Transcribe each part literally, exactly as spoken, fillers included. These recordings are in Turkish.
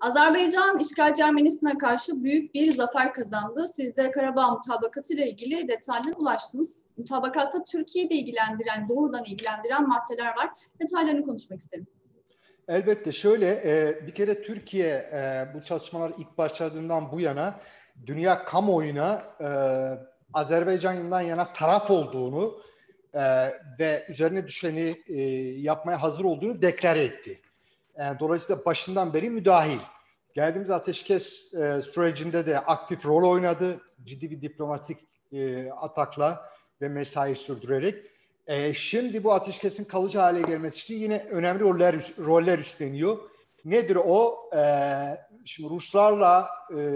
Azerbaycan işgalci Ermenistan'a karşı büyük bir zafer kazandı. Siz de Karabağ Mutabakatı ile ilgili detaylara ulaştınız. Mutabakatta Türkiye'yi de ilgilendiren, doğrudan ilgilendiren maddeler var. Detaylarını konuşmak isterim. Elbette şöyle, bir kere Türkiye bu çalışmalar ilk başladığından bu yana dünya kamuoyuna Azerbaycan'dan yana taraf olduğunu ve üzerine düşeni yapmaya hazır olduğunu deklare etti. Dolayısıyla başından beri müdahil. Geldiğimiz ateşkes sürecinde de aktif rol oynadı. Ciddi bir diplomatik atakla ve mesai sürdürerek. Şimdi bu ateşkesin kalıcı hale gelmesi için yine önemli roller, roller üstleniyor. Nedir o? Şimdi Ruslarla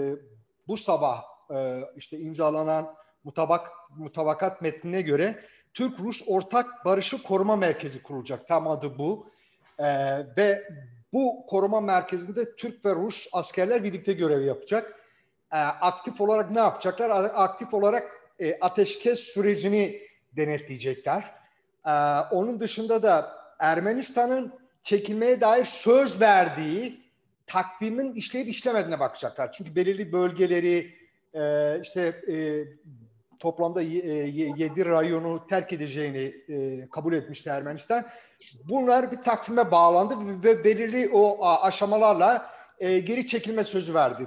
bu sabah işte imzalanan mutabak, mutabakat metnine göre Türk-Rus Ortak Barışı Koruma Merkezi kurulacak. Tam adı bu. Ee, ve bu koruma merkezinde Türk ve Rus askerler birlikte görev yapacak. Ee, aktif olarak ne yapacaklar? Aktif olarak e, ateşkes sürecini denetleyecekler. Ee, onun dışında da Ermenistan'ın çekilmeye dair söz verdiği takvimin işleyip işlemediğine bakacaklar. Çünkü belirli bölgeleri e, işte e, toplamda yedi rayonu terk edeceğini e, kabul etmişti Ermenistan. Bunlar bir takvime bağlandı ve belirli o aşamalarla e, geri çekilme sözü verdi.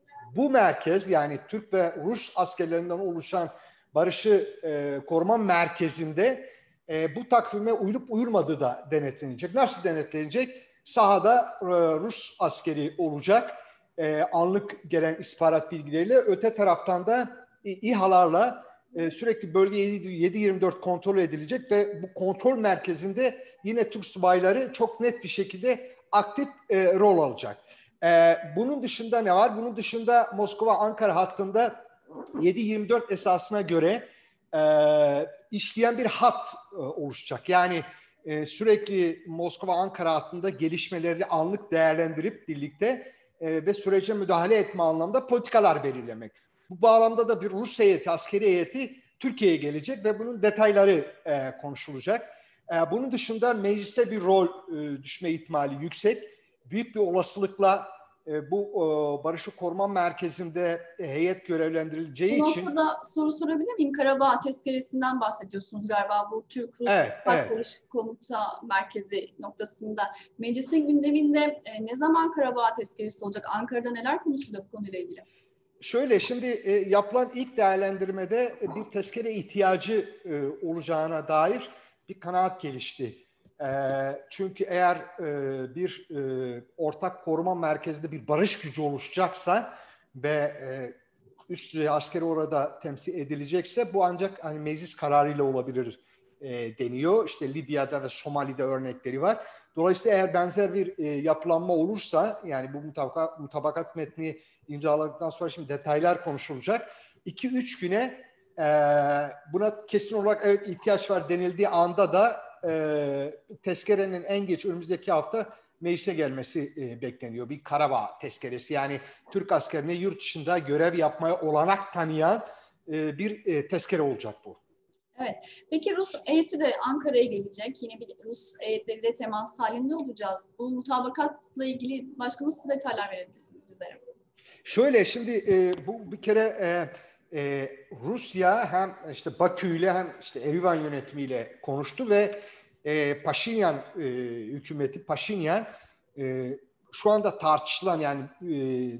Bu merkez, yani Türk ve Rus askerlerinden oluşan barışı e, koruma merkezinde e, bu takvime uyulup uyulmadığı da denetlenecek. Nasıl denetlenecek? Sahada e, Rus askeri olacak. E, anlık gelen istihbarat bilgileriyle, öte taraftan da e, İHA'larla e, sürekli bölge yedi yirmi dört kontrol edilecek ve bu kontrol merkezinde yine Türk subayları çok net bir şekilde aktif e, rol alacak. E, bunun dışında ne var? Bunun dışında Moskova-Ankara hattında yedi yirmi dört esasına göre e, işleyen bir hat e, oluşacak. Yani e, sürekli Moskova-Ankara hattında gelişmeleri anlık değerlendirip birlikte e, ve sürece müdahale etme anlamda politikalar belirlemek. Bu bağlamda da bir Rus heyeti, askeri heyeti Türkiye'ye gelecek ve bunun detayları e, konuşulacak. E, bunun dışında meclise bir rol e, düşme ihtimali yüksek. Büyük bir olasılıkla e, bu e, Barışı Koruma Merkezi'nde e, heyet görevlendirileceği bu için... Bu noktada soru sorabilir miyim? Karabağ tezkeresinden bahsediyorsunuz galiba, bu Türk-Rus Evet, evet. Barış Komuta Merkezi noktasında. Meclisin gündeminde e, ne zaman Karabağ tezkeresi olacak? Ankara'da neler konuşuluyor bu konuyla ilgili? Şöyle, şimdi e, yapılan ilk değerlendirmede e, bir tezkere ihtiyacı e, olacağına dair bir kanaat gelişti. E, çünkü eğer e, bir e, ortak koruma merkezinde bir barış gücü oluşacaksa ve e, üst düzey askeri orada temsil edilecekse bu ancak hani meclis kararıyla olabilir e, deniyor. İşte Libya'da ve Somali'de örnekleri var. Dolayısıyla eğer benzer bir e, yapılanma olursa, yani bu mutabakat, mutabakat metni imzaladıktan sonra şimdi detaylar konuşulacak. iki üç güne e, buna kesin olarak evet ihtiyaç var denildiği anda da e, tezkerenin en geç önümüzdeki hafta meclise gelmesi e, bekleniyor. Bir Karabağ tezkeresi, yani Türk askerine yurt dışında görev yapmaya olanak tanıyan e, bir e, tezkere olacak bu. Evet. Peki Rus heyeti de Ankara'ya gelecek. Yine bir Rus heyetleriyle temas halinde olacağız. Bu mutabakatla ilgili başka nasıl detaylar verebilirsiniz bizlere? Şöyle, şimdi e, bu bir kere e, e, Rusya hem işte Bakü ile hem işte Erivan yönetimiyle konuştu ve e, Paşinyan e, hükümeti, Paşinyan e, şu anda tartışılan, yani e, e,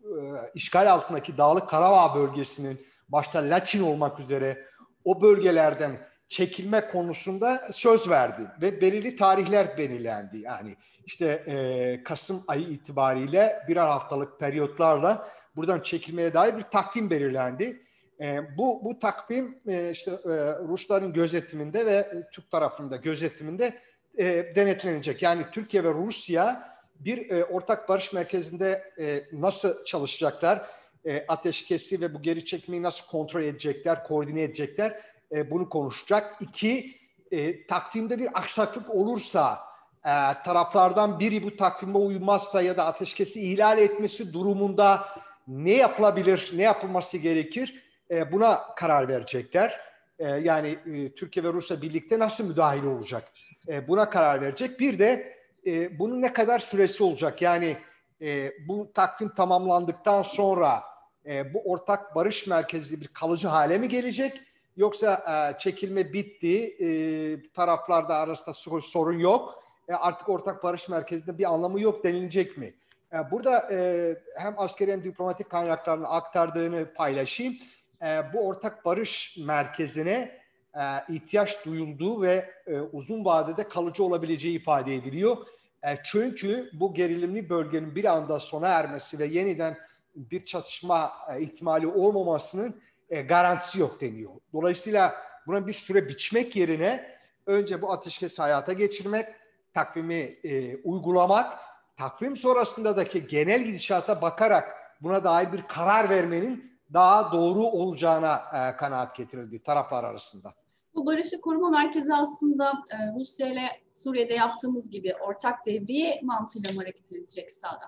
işgal altındaki Dağlık Karabağ bölgesinin başta Laçin olmak üzere o bölgelerden çekilme konusunda söz verdi ve belirli tarihler belirlendi. Yani işte e, Kasım ayı itibariyle birer haftalık periyotlarla buradan çekilmeye dair bir takvim belirlendi. E, bu bu takvim e, işte e, Rusların gözetiminde ve e, Türk tarafında gözetiminde e, denetlenecek. Yani Türkiye ve Rusya bir e, ortak barış merkezinde e, nasıl çalışacaklar, e, ateşkesi ve bu geri çekmeyi nasıl kontrol edecekler, koordine edecekler, e, bunu konuşacak. İki, e, takvimde bir aksaklık olursa, e, taraflardan biri bu takvime uymazsa ya da ateşkesi ihlal etmesi durumunda ne yapılabilir, ne yapılması gerekir, e, buna karar verecekler. E, yani e, Türkiye ve Rusya birlikte nasıl müdahil olacak, e, buna karar verecek. Bir de e, bunun ne kadar süresi olacak, yani e, bu takvim tamamlandıktan sonra e, bu ortak barış merkezli bir kalıcı hale mi gelecek? Yoksa e, çekilme bitti, e, taraflarda arasında sorun yok, e, artık ortak barış merkezinde bir anlamı yok denilecek mi? E, burada e, hem askeri hem diplomatik kaynaklarını aktardığını paylaşayım. E, bu ortak barış merkezine e, ihtiyaç duyulduğu ve e, uzun vadede kalıcı olabileceği ifade ediliyor. E, çünkü bu gerilimli bölgenin bir anda sona ermesi ve yeniden bir çatışma e, ihtimali olmamasının e, garantisi yok deniyor. Dolayısıyla buna bir süre biçmek yerine önce bu ateşkesi hayata geçirmek, takvimi e, uygulamak, takvim sonrasındaki genel gidişata bakarak buna dair bir karar vermenin daha doğru olacağına e, kanaat getirildi taraflar arasında. Bu barışı koruma merkezi aslında e, Rusya ile Suriye'de yaptığımız gibi ortak devriye mantığıyla mı hareket edecek sahada?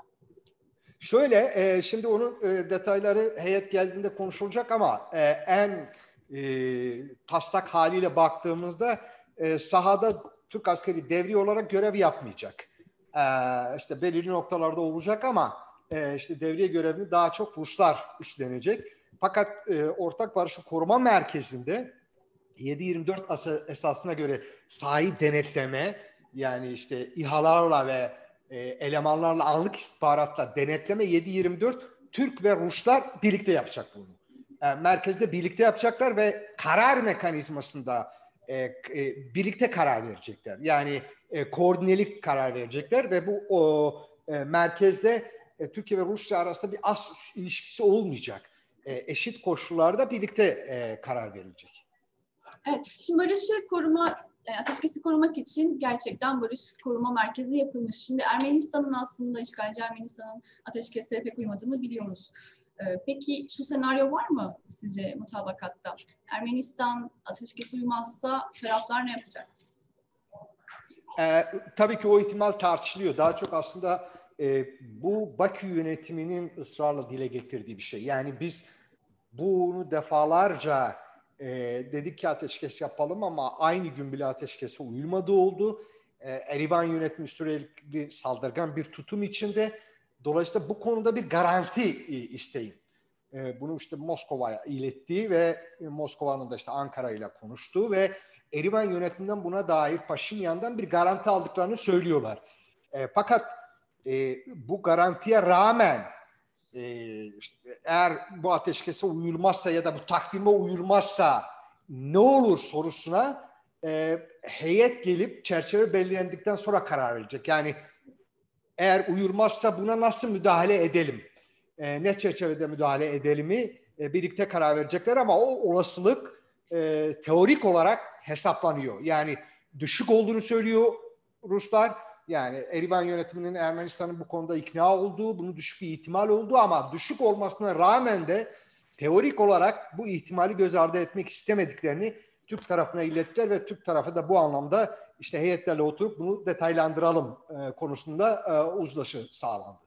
Şöyle, e, şimdi onun e, detayları heyet geldiğinde konuşulacak ama e, en e, taslak haliyle baktığımızda e, sahada Türk askeri devriye olarak görev yapmayacak. E, işte belirli noktalarda olacak ama e, işte devriye görevini daha çok Ruslar üstlenecek. Fakat e, Ortak Barışı Koruma Merkezi'nde yedi yirmi dört esasına göre sahayı denetleme, yani işte İHA'larla ve e, elemanlarla, anlık istihbaratla denetleme yedi yirmi dört Türk ve Ruslar birlikte yapacak bunu. E, merkezde birlikte yapacaklar ve karar mekanizmasında e, e, birlikte karar verecekler. Yani e, koordinelik karar verecekler ve bu o e, merkezde e, Türkiye ve Rusya arasında bir as ilişkisi olmayacak. E, eşit koşullarda birlikte e, karar verilecek. Evet, şimdi barışı koruma, yani ateşkesi korumak için gerçekten barış koruma merkezi yapılmış. Şimdi Ermenistan'ın aslında işgalci Ermenistan'ın ateşkeslere pek uymadığını biliyoruz. Ee, peki şu senaryo var mı sizce mutabakatta? Ermenistan ateşkesi uymazsa taraflar ne yapacak? Ee, tabii ki o ihtimal tartışılıyor. Daha çok aslında e, bu Bakü yönetiminin ısrarla dile getirdiği bir şey. Yani biz bunu defalarca e, dedik ki ateşkes yapalım ama aynı gün bile ateşkese uyulmadığı oldu. E, Erivan yönetimi sürekli saldırgan bir tutum içinde. Dolayısıyla bu konuda bir garanti e, isteyin. E, bunu işte Moskova'ya ilettiği ve e, Moskova'nın da işte Ankara ile konuştuğu ve Erivan yönetiminden buna dair Paşinyan'dan bir garanti aldıklarını söylüyorlar. E, fakat e, bu garantiye rağmen e, işte, eğer bu ateşkese uyulmazsa ya da bu takvime uyulmazsa ne olur sorusuna e, heyet gelip çerçeve belirlendikten sonra karar verecek. Yani eğer uyulmazsa buna nasıl müdahale edelim? E, ne çerçevede müdahale edelimi e, birlikte karar verecekler ama o olasılık e, teorik olarak hesaplanıyor. Yani düşük olduğunu söylüyor Ruslar. Yani Erivan yönetiminin Ermenistan'ın bu konuda ikna olduğu, bunun düşük bir ihtimal olduğu ama düşük olmasına rağmen de teorik olarak bu ihtimali göz ardı etmek istemediklerini Türk tarafına ilettiler ve Türk tarafı da bu anlamda işte heyetlerle oturup bunu detaylandıralım e, konusunda e, uzlaşı sağlandı.